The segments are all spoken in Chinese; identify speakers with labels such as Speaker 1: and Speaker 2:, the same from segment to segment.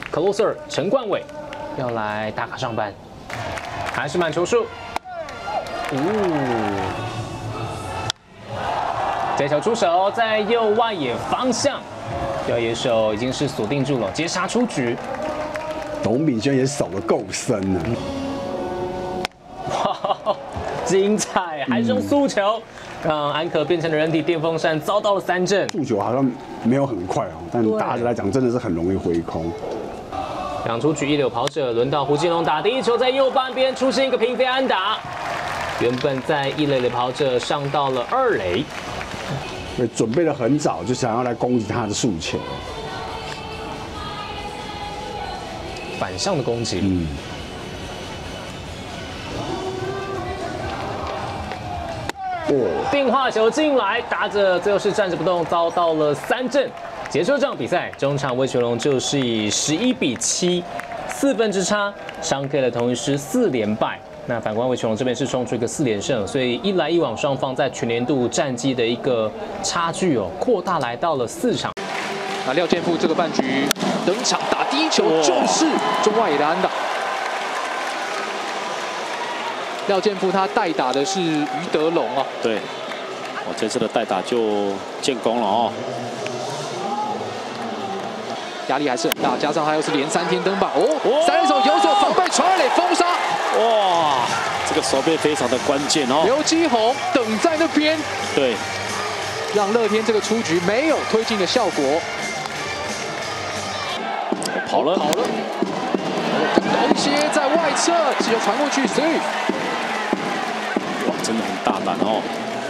Speaker 1: ，closer 陈冠伟要来打卡上班，还是满球数。这球出手在右外野方向，右野手已经是锁定住了，截杀出局。
Speaker 2: 董秉轩也守得够深了。
Speaker 1: 哇，精彩！还是用速球，让安可变成了人体电风扇，遭到了3振。
Speaker 2: 速球好像没有很快哦，但打者来讲真的是很容易挥空。
Speaker 1: 两出局一垒跑者，轮到胡金龙打第一球，在右半边出现一个平飞安打。原本在一垒的跑者上到了2垒。
Speaker 2: 对，准备的很早，就想要来攻击他的速球。
Speaker 1: 反向的攻击。定化球进来，打者最后是站着不动，遭到了3振。结束这场比赛，中场味全龙就是以11比7，4分之差，伤 K 了同一师4连败。那反观味全龙这边是冲出一个4连胜，所以一来一往双方在全年度战绩的一个差距扩大来到了4场。
Speaker 3: 那廖健富这个半局登场打第一球就是中外野的安打。廖健富他代打的是于德龙啊。
Speaker 4: 对，这次的代打就建功了哦。
Speaker 3: 压力还是很大，加上他又是连3天登板3垒手有所防备，传2垒封杀。
Speaker 4: 哇，这个守备非常的关键哦。
Speaker 3: 刘基宏等在那边，
Speaker 4: 对，
Speaker 3: 让乐天这个出局没有推进的效果。
Speaker 4: 跑了，
Speaker 3: 更高一些，在外侧，只有传过去 ，safe。
Speaker 4: 哇，真的很大胆哦。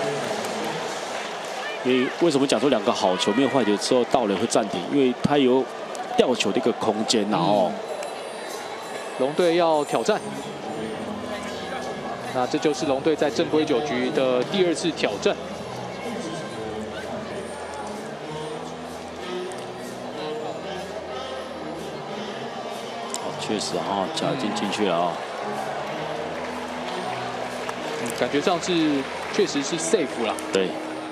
Speaker 4: 因为为什么讲说2个好球没有坏球之后盗垒会暂停？因为它有吊球的一个空间呐哦。
Speaker 3: 龙队要挑战，那这就是龙队在正规9局的第2次挑战。
Speaker 4: 确实哈，脚已经进去了啊。
Speaker 3: 感觉上是确实是 safe 了。
Speaker 4: 对。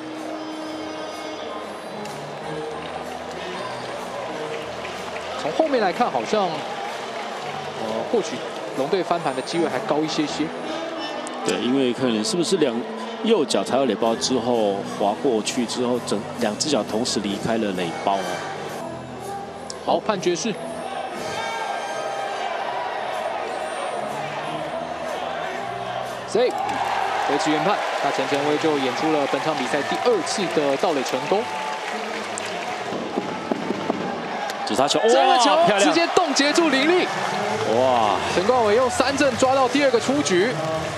Speaker 3: 从后面来看，好像或许龙队翻盘的机会还高一些些。
Speaker 4: 对，因为可能是不是右脚踩到垒包之后滑过去之后，2只脚同时离开了垒包哦。
Speaker 3: 好，判决是。safe， 维持原判。那陈晨威就演出了本场比赛第2次的盗垒成功。
Speaker 4: 直杀球，
Speaker 3: 这个球直接冻结住林立。
Speaker 4: 哇！
Speaker 3: 陈冠伟用3振抓到第2个出局。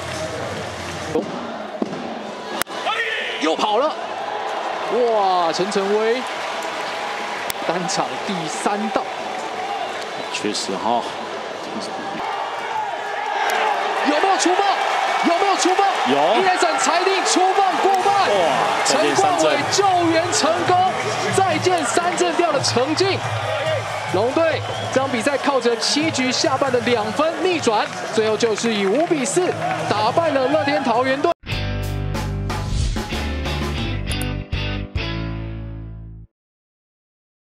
Speaker 3: 又跑了。哇！陈晨威单场第3盗。
Speaker 4: 确实哈。
Speaker 3: 有没有出棒？有没有出棒？
Speaker 4: 有。
Speaker 3: 1垒审裁定出棒过半。
Speaker 4: 哇！
Speaker 3: 陈冠伟救援成功，再见3振掉了成绩。龙队这场比赛靠着7局下半的2分逆转，最后就是以5比4打败了乐天桃园队。